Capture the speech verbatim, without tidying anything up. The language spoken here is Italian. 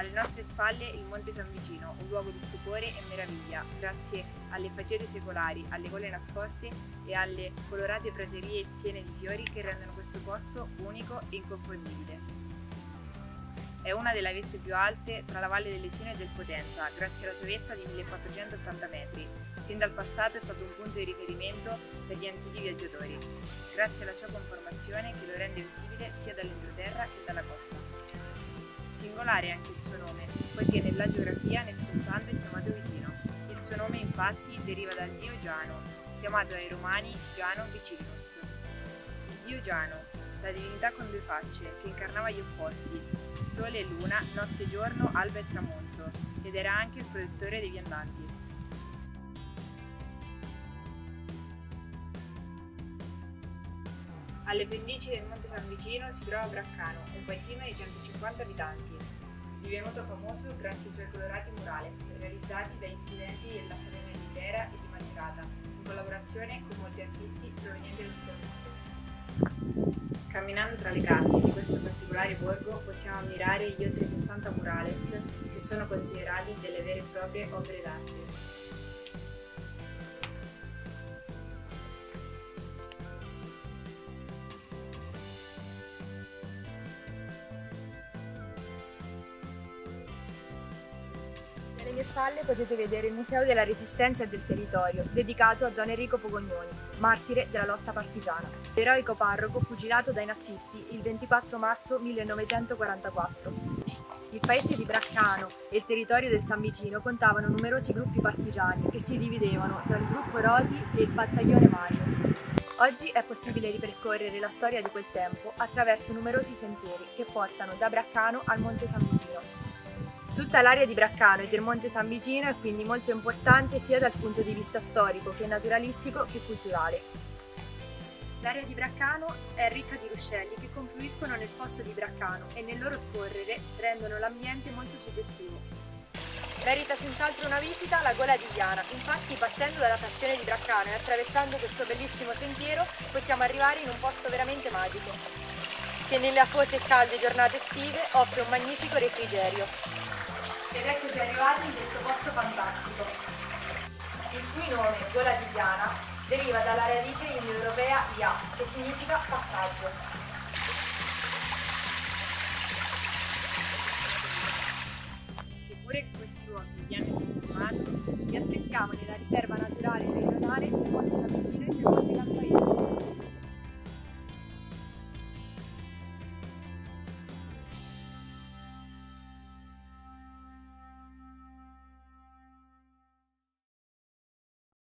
Alle nostre spalle il Monte San Vicino, un luogo di stupore e meraviglia, grazie alle faggete secolari, alle cole nascoste e alle colorate praterie piene di fiori che rendono questo posto unico e inconfondibile. È una delle vette più alte tra la Valle del Lesino e del Potenza, grazie alla sua vetta di millequattrocentottanta metri. Fin dal passato è stato un punto di riferimento per gli antichi viaggiatori, grazie alla sua conformazione che lo rende visibile sia dall'entroterra che dalla costa. Singolare è anche il suo nome, poiché nella geografia nessun santo è chiamato Vicino. Il suo nome infatti deriva dal dio Giano, chiamato dai romani Giano Vicirinus. Il dio Giano, la divinità con due facce, che incarnava gli opposti, sole e luna, notte e giorno, alba e tramonto, ed era anche il protettore dei viandanti. Alle pendici del Monte San Vicino si trova Braccano, un paesino di centocinquanta abitanti, divenuto famoso grazie ai suoi colorati murales realizzati dagli studenti dell'Accademia di Brera e di Macerata, in collaborazione con molti artisti provenienti da tutto il mondo. Camminando tra le case di questo particolare borgo possiamo ammirare gli oltre sessanta murales che sono considerati delle vere e proprie opere d'arte. Alle mie spalle potete vedere il Museo della Resistenza e del Territorio, dedicato a Don Enrico Pogognoni, martire della lotta partigiana. L'eroico parroco fucilato dai nazisti il ventiquattro marzo millenovecentoquarantaquattro. Il paese di Braccano e il territorio del San Vicino contavano numerosi gruppi partigiani che si dividevano tra il gruppo Roti e il battaglione Mario. Oggi è possibile ripercorrere la storia di quel tempo attraverso numerosi sentieri che portano da Braccano al Monte San Vicino. Tutta l'area di Braccano e del Monte San Vicino è quindi molto importante sia dal punto di vista storico che naturalistico che culturale. L'area di Braccano è ricca di ruscelli che confluiscono nel fosso di Braccano e nel loro scorrere rendono l'ambiente molto suggestivo. Merita senz'altro una visita alla Gola di Diana, infatti partendo dalla frazione di Braccano e attraversando questo bellissimo sentiero possiamo arrivare in un posto veramente magico, che nelle afose e calde giornate estive offre un magnifico refrigerio. Ed eccoci arrivati in questo posto fantastico, il cui nome, Gola di Diana, deriva dalla radice indoeuropea ia, che significa passaggio. Sicure che questi luoghi vi hanno entusiasmato, vi aspettiamo nella riserva naturale regionale